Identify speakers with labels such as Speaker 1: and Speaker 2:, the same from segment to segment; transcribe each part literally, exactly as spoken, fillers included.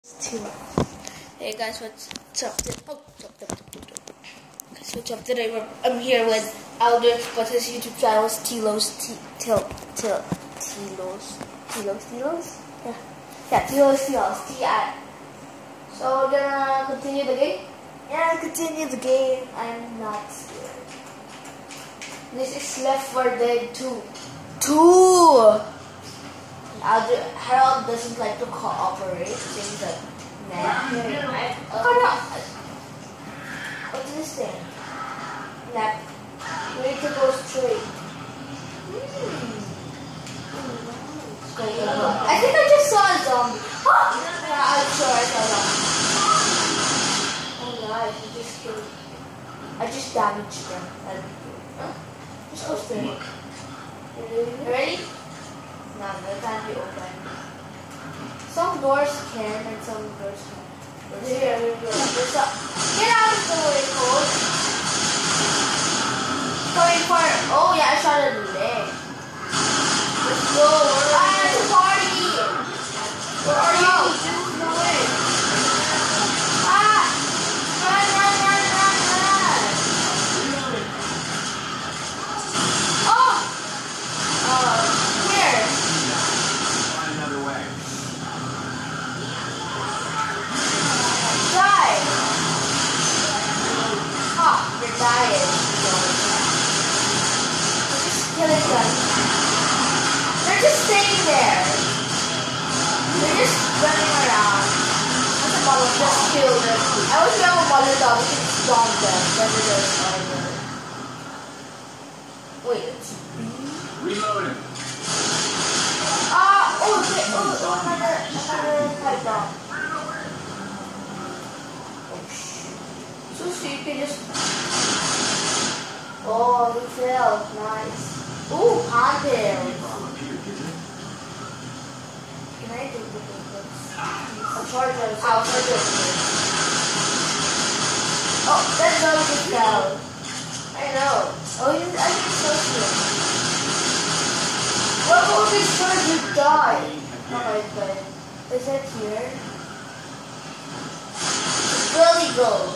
Speaker 1: Hey guys, what's up? Oh, up, up, up, up. Guys, what's up today? We're, I'm here with Aldrich, but his YouTube channel is Tilos, Til, Til, Tilos, Tilos, Tilos? Yeah, yeah, TilosTilos, T I. So we're gonna continue the game? Yeah, continue the game. I'm not scared. This is Left four Dead two. Two! Aldrich, Harold doesn't like to cooperate. Things like, nah. What's this thing? Nah. We need to go straight. Hmm. I think I just saw a zombie. Oh! Yeah, I'm sure I saw a zombie. Oh nice, I just killed. I just damaged them. Huh? Just go straight. You ready? No, they can't be open. Some doors can and some doors can't. Here, here, here. There's a... Get out of the way, coach. Coming for... Oh yeah, I shot at the leg. Let's go. Ah, it's a party. Where are you? No way. Ah! Run, run, run, run, run. Oh! Uh, here.
Speaker 2: Find another way.
Speaker 1: Die! Ah, you're dying. Just kill it them. They're just staying there. They're just running around. What's a bottle? Just kill them. I wish we have a bottle dog. We can stomp them. Then we just over. Wait, it's B?
Speaker 2: Reloading.
Speaker 1: Ah, oh, okay. Oh, oh, another, another pipe dog. So you can just... Oh, he fell. Nice. Ooh, pondtail. Can I do this? I'll charge it. I'll charge it. Oh, that dog just fell. I know. Oh, he's, I think it's so cute. What will be sure you die? Alright, but is it here? It really goes.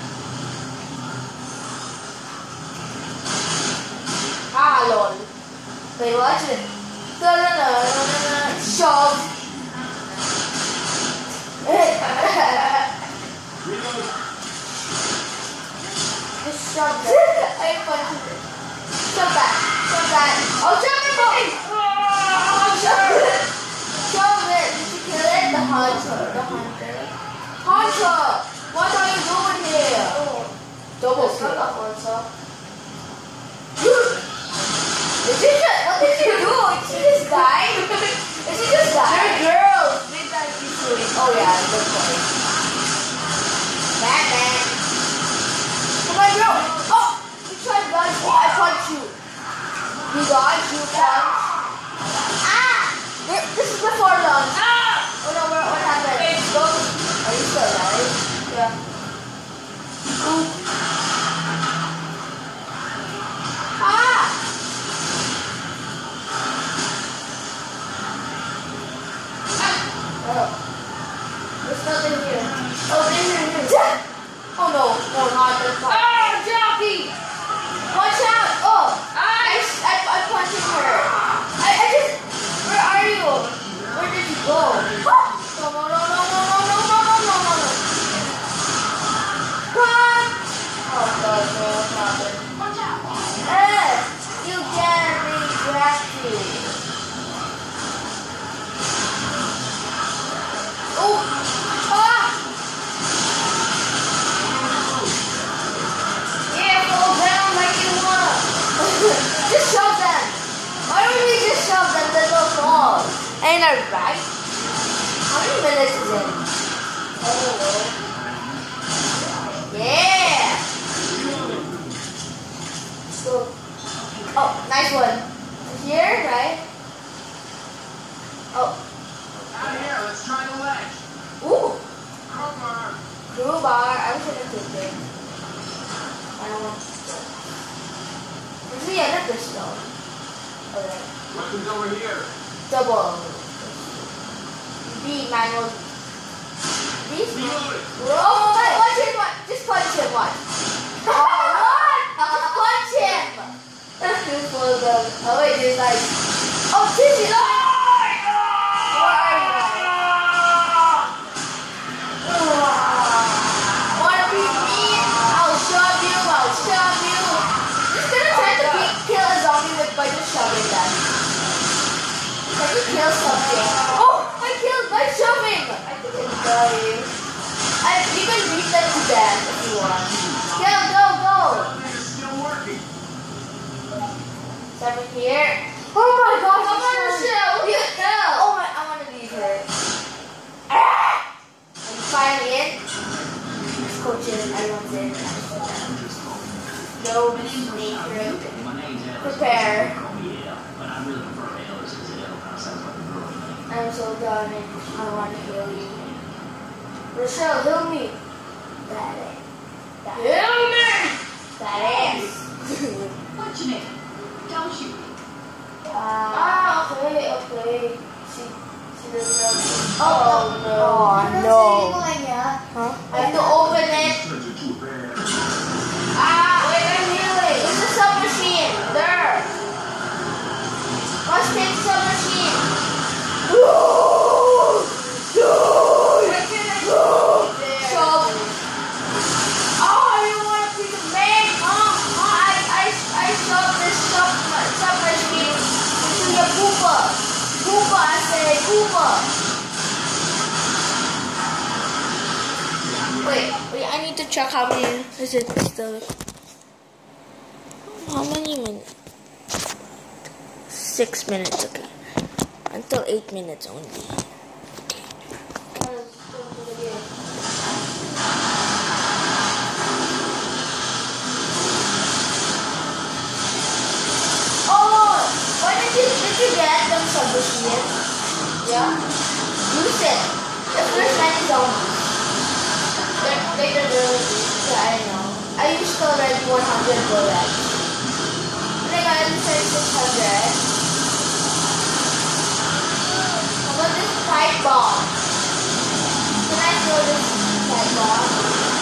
Speaker 1: Ah, lol. Wait, watch it. No, no, no, no, no, no. Shove. Just shove that. I punched it. Shove that. Shove that. Oh, shove it, boy! Oh, shove it. Shove it. Did you kill it? The hunter. The hunter. Hunter! What are you doing here? Oh. Double kill. The hunter. Did you just, what did you do? Did she just die? Did she just die? They're girls. They die easily. Oh yeah, good point. Batman. Come on, girl. Oh, you tried to dodge me. I punched you. You dodge, you punch. Ah! There, this is before lunch. Ah! Oh no, what, what happened? Go. Are you still alive? Yeah. Ooh. Ah! Oh. There's nothing here. Oh, in here, here. Oh no, no, not this one. Ah, jockey! Watch out! Oh! I, I, I'm punching her. I, I just... Where are you? Where did you go? No, no, no, no, no, no, no, no, no, no, no, no. Run! Oh god, no, what happened? Watch out! Eh! You get me, grabbed you. Oh! Ah! Yeah, fall down like you want. Just shove them. Why don't we just shove them? Then they'll fall. Ain't that right? How many minutes is it? Oh. Yeah! So, oh, nice one. Here, right? Oh.
Speaker 2: Out here, let's try the ledge.
Speaker 1: Ooh!
Speaker 2: Crowbar.
Speaker 1: Crowbar. I wish I could take it. I don't want to. Where's the end of this though? Okay.
Speaker 2: Weapons over here.
Speaker 1: Double. B manual. He's
Speaker 2: Reloading.
Speaker 1: oh, my, watch him, watch. Just punch him, watch. Oh, what? Just punch him. That's too full of oh, wait, there's like, oh, Tizzy, look. Where are you? Wanna be mean? I'll shove you, I'll shove you. Just gonna try to beat, kill a zombie with by just shoving them. Can you kill something? Oh, I killed by shoving. I think I'm dying. I, you can beat them to death if you want. Kill, go, go.
Speaker 2: It's still working.
Speaker 1: Seven here. Oh my gosh, I'm on the shell. What the hell? Oh my, I want to leave her. Ah! Are you finally in? Let's go chill. Everyone's in. No mistake, right? Prepare. I'm so done and I want to heal you. Rochelle, heal me. That ass. That heal me! That ass.
Speaker 3: What's your name? Don't shoot me.
Speaker 1: Uh, ah, okay, okay. She, she doesn't know. Oh, no. Oh, no. Huh? I have to open it. Ah, wait, I'm healing. It's a submachine. There. Let's take submachine. No! No! No! Shove. Oh, I don't want to be the man. Mom, Mom, I, I, I shoved this sub, submachine into your poopa. Poopa, I say, poopa. Wait, wait, I need to check how many is it still. How many minutes? Six minutes, okay. Until eight minutes only. Oh, why did you did you get them submachine? Yeah. Use it. If there's many zombies. They they don't really yeah, I know. I used already one hundred bullets. And I got inside six hundred. How about this pipe bomb? Can I throw this pipe bomb?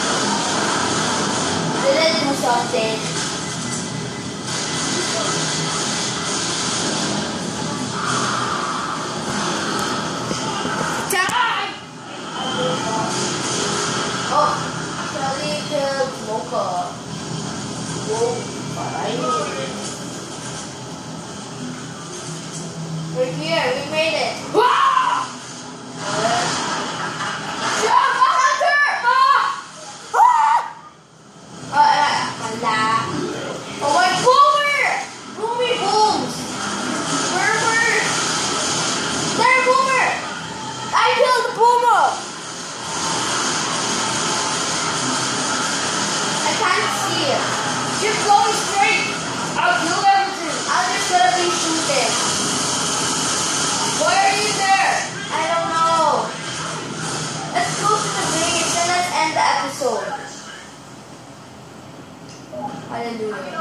Speaker 1: Did it do something? Die! Oh, Kelly killed Mocha. Whoa, I we're here, we made it. Ah! Jump, a hunter! Ah! Ah! Uh, uh, oh my boomer! Boomy booms! Boomer! There, boomer! I killed the boomer! I can't see it. Keep going straight. I'll kill everything. I'm just gonna be shooting. Why are you there? I don't know. Let's go to the base and let's end the episode. Hallelujah.